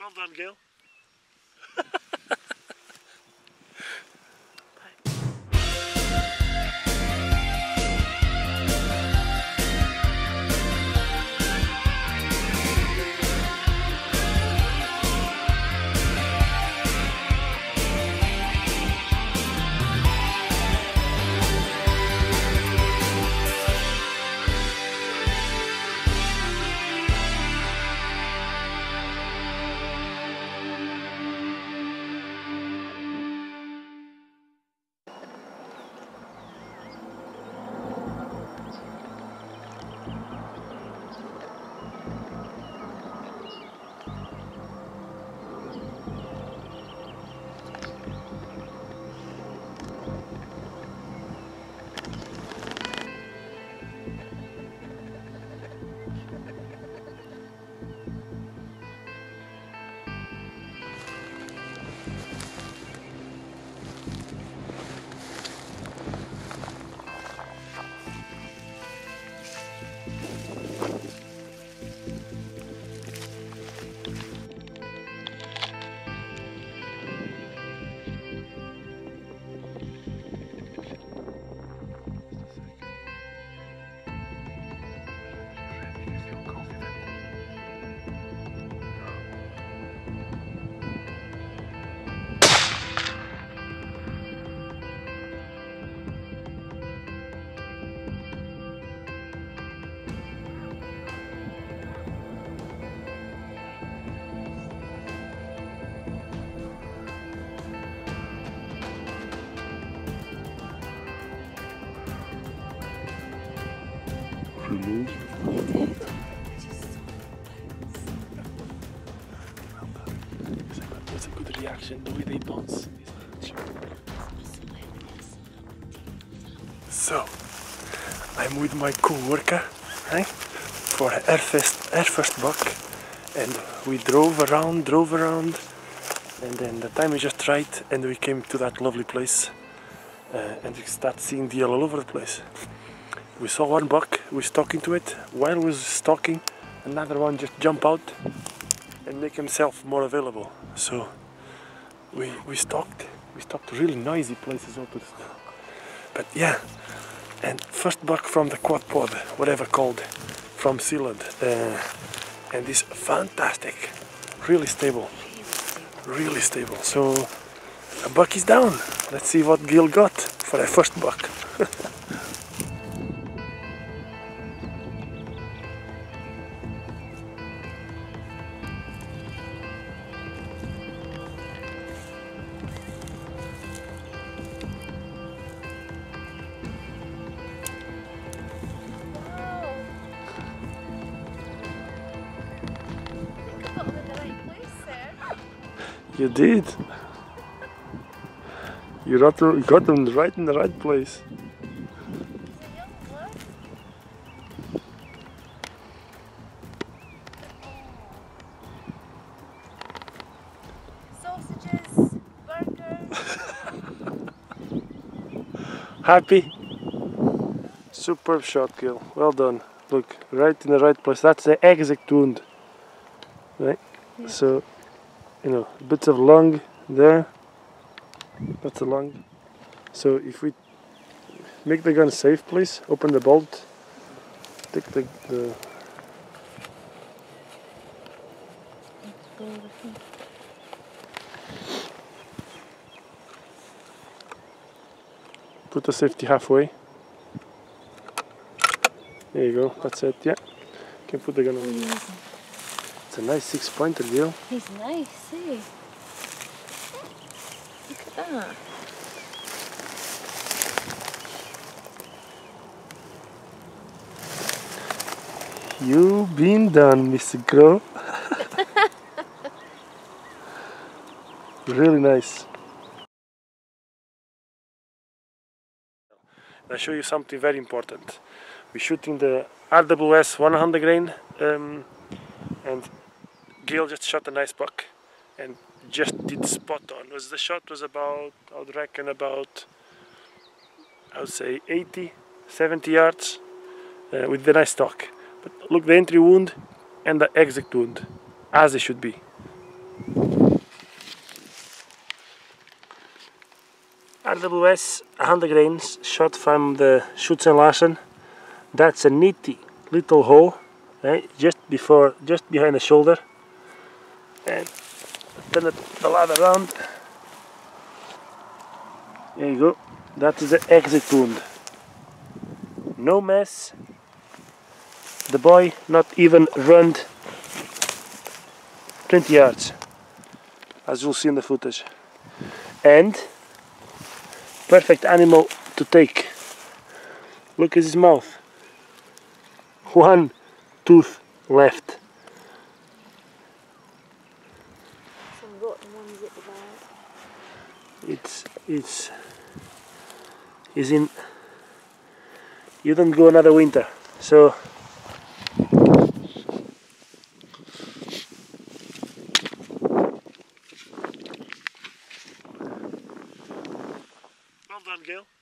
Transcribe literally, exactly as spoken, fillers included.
Well done, Gail. That's a good reaction, the way they bounce. So, I'm with my co-worker, right, for our first, our first buck, and we drove around, drove around, and then the time is just right, and we came to that lovely place, uh, and we start seeing deer all over the place. We saw one buck, we stuck into it. While we was stalking, another one just jump out and make himself more available. So we we stalked, we stalked really noisy places also. But yeah, and first buck from the quad pod, whatever called, from Sealand, uh, and is fantastic, really stable, really stable. So a buck is down. Let's see what Gil got for a first buck. You did. You got them, you got them right in the right place. Sausages, burgers. Happy? Superb shot, Gil. Well done. Look, right in the right place. That's the exact wound. Right? Yeah. So, you know, bits of lung there. That's a lung. So if we make the gun safe, please open the bolt. Take the, the put the safety halfway. There you go. That's it. Yeah. You can put the gun on. It's a nice six pointer, Gil. He's nice, see? Look at that. You been done, Mister Crow. Really nice. I'll show you something very important. We're shooting the R W S one hundred grain, um, and Gil just shot a nice buck and just did spot on. Was the shot was about, I would reckon about, I would say eighty, seventy yards uh, with the nice stock. But look, the entry wound and the exit wound, as it should be. R W S one hundred grains shot from the Schütz and Larsen. That's a neat little hole, right? Just before, just behind the shoulder. And turn it, the ladder around. There you go. That is the exit wound. No mess. The boy not even run twenty yards, as you'll see in the footage. And perfect animal to take. Look at his mouth. One tooth left. Some rotten ones at the back. It's it's is in. You don't go another winter, so. Well done, Gail.